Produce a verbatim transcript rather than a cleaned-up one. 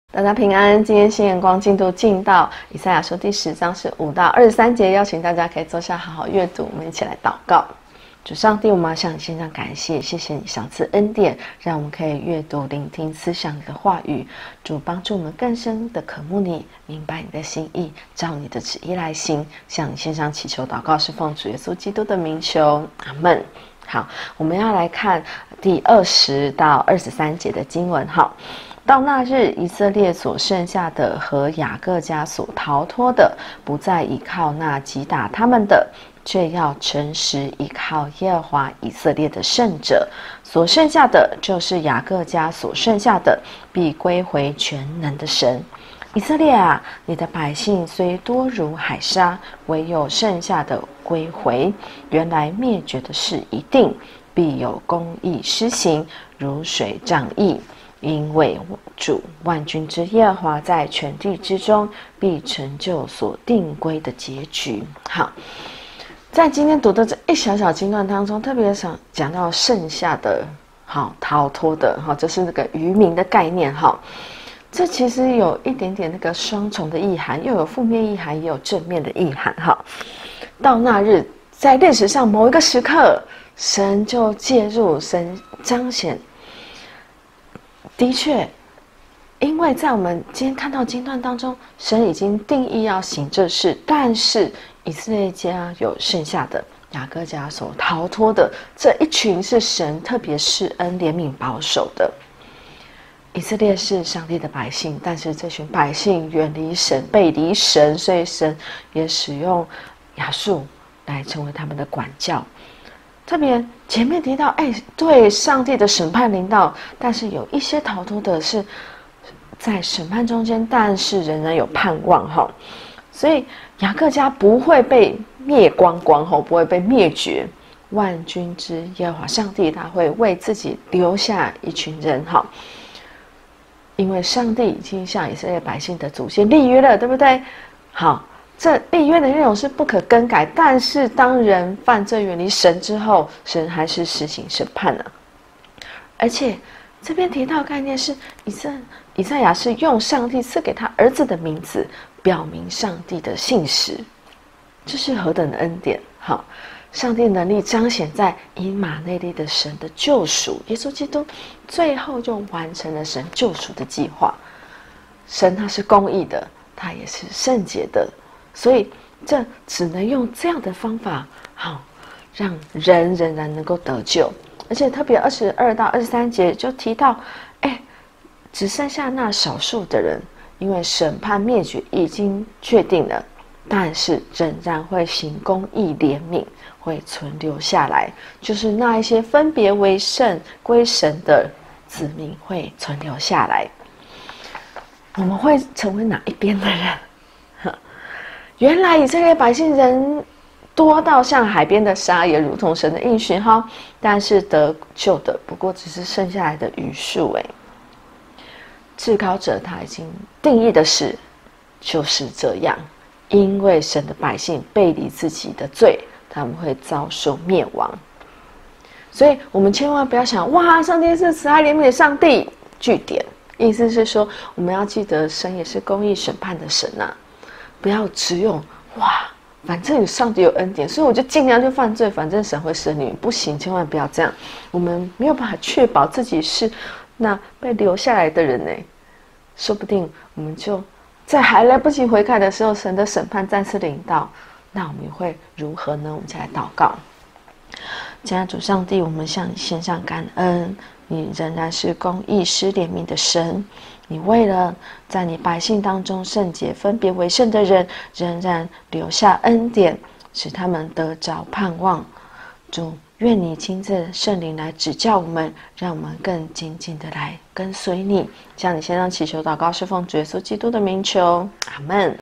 大家平安，今天新眼光进度进到以赛亚书第十章是五到二十三节，邀请大家可以坐下好好阅读，我们一起来祷告。主上帝，我们要向你献上感谢，谢谢你赏赐恩典，让我们可以阅读、聆听、思想你的话语。主帮助我们更深的渴慕你，明白你的心意，照你的旨意来行。向你献上祈求祷告，是奉主耶稣基督的名求，阿们。好，我们要来看第二十到二十三节的经文。好，到那日，以色列所剩下的和雅各家所逃脱的，不再依靠那击打他们的，却要诚实依靠耶和华以色列的圣者。所剩下的，就是雅各家所剩下的，必归回全能的神。以色列啊，你的百姓虽多如海沙，唯有剩下的归回。原来灭绝的事一定，必有公义施行，如水涨溢。因为主万军之耶和华在全地之中，必成就所定规的结局。好，在今天读的这一小小经段当中，特别想讲到剩下的好逃脱的，好，就是那个渔民的概念。好，这其实有一点点那个双重的意涵，又有负面意涵，也有正面的意涵。好，到那日，在历史上某一个时刻，神就介入，神彰显。的确，因为在我们今天看到经段当中，神已经定义要行这事，但是以色列家有剩下的，雅各家所逃脱的这一群是神特别施恩怜悯保守的。以色列是上帝的百姓，但是这群百姓远离神，背离神，所以神也使用亚述来成为他们的管教。特别前面提到，哎，对上帝的审判临到，但是有一些逃脱的是在审判中间，但是仍然有盼望哈。所以雅各家不会被灭光光哈，不会被灭绝。万军之耶和华上帝他会为自己留下一群人哈，因为上帝已经向以色列百姓的祖先立约了，对不对？好。这立约的内容是不可更改，但是当人犯罪远离神之后，神还是实行审判了。而且这边提到的概念是以赛以赛亚是用上帝赐给他儿子的名字，表明上帝的信实，这是何等的恩典！好，上帝能力彰显在以马内利的神的救赎，耶稣基督最后就完成了神救赎的计划。神他是公义的，他也是圣洁的。所以这只能用这样的方法，好，让人仍然能够得救。而且特别二十二到二十三节就提到，哎，只剩下那少数的人，因为审判灭绝已经确定了，但是仍然会行公义怜悯，会存留下来，就是那一些分别为圣归神的子民会存留下来。我们会成为哪一边的人？原来以色列百姓人多到像海边的沙，也如同神的应许哈，但是得救的不过只是剩下来的余数。哎，至高者他已经定义的事就是这样，因为神的百姓背离自己的罪，他们会遭受灭亡。所以我们千万不要想，哇，上帝是慈爱怜悯的上帝，句点。意思是说，我们要记得神也是公义审判的神啊。不要只有哇，反正有上帝有恩典，所以我就尽量去犯罪，反正神会赦你。不行，千万不要这样。我们没有办法确保自己是那被留下来的人呢，说不定我们就在还来不及悔改的时候，神的审判再次临到，那我们会如何呢？我们再来祷告。亲爱的主上帝，我们向你献上感恩，你仍然是公义施怜悯的神。你为了在你百姓当中圣洁分别为圣的人，仍然留下恩典，使他们得着盼望。主，愿你亲自圣灵来指教我们，让我们更紧紧的来跟随你。向你献上祈求祷告，是奉主耶稣基督的名求，阿们。